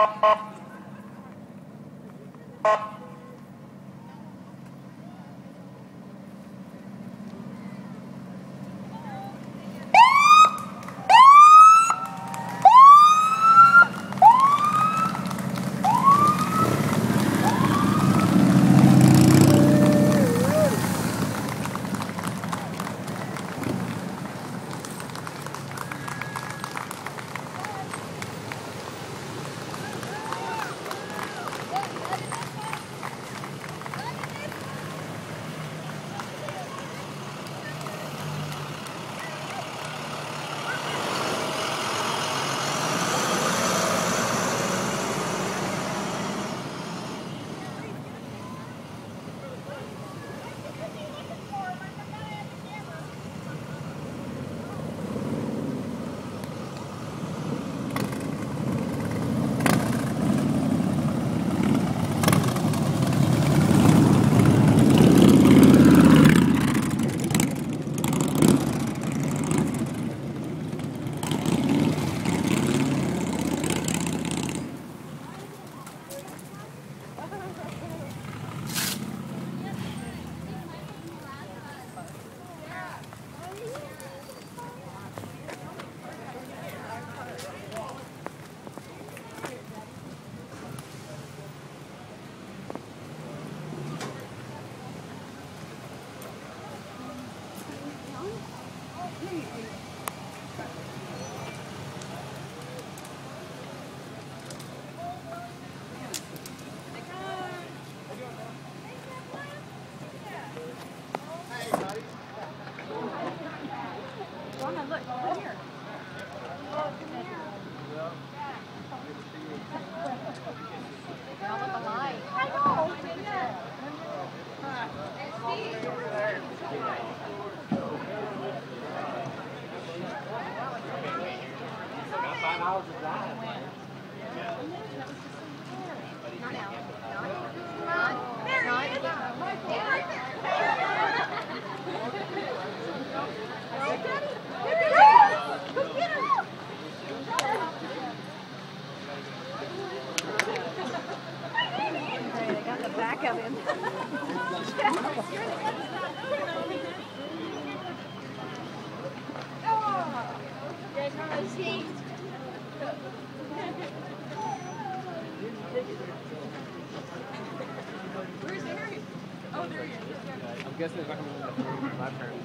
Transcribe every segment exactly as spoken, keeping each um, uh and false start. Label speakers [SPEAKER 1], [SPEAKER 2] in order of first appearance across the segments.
[SPEAKER 1] I'm guessing it's not going to be my turn.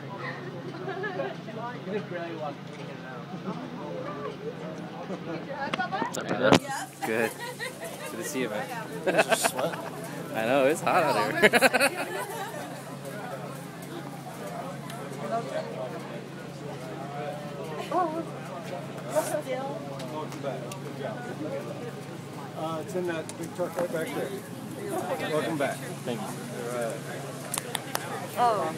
[SPEAKER 1] You just barely walk in and out.
[SPEAKER 2] Good. Good to see you, man.
[SPEAKER 1] Sweat.
[SPEAKER 2] I know, it's hot out here.
[SPEAKER 3] Uh, it's in that big truck right back there. Welcome back.
[SPEAKER 1] Thank you.
[SPEAKER 3] All right.
[SPEAKER 4] Oh.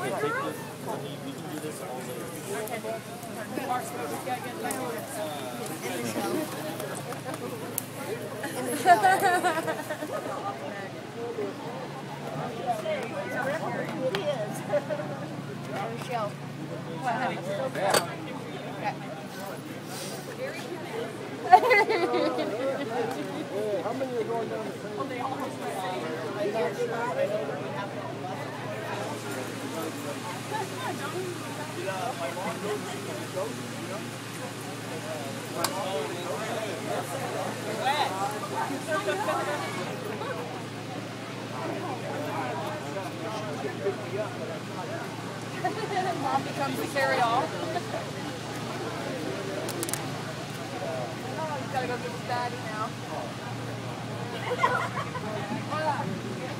[SPEAKER 3] How many are going down the train? Oh, they all have
[SPEAKER 4] Mom becomes the carry-all. Oh, he's gotta go get his daddy now.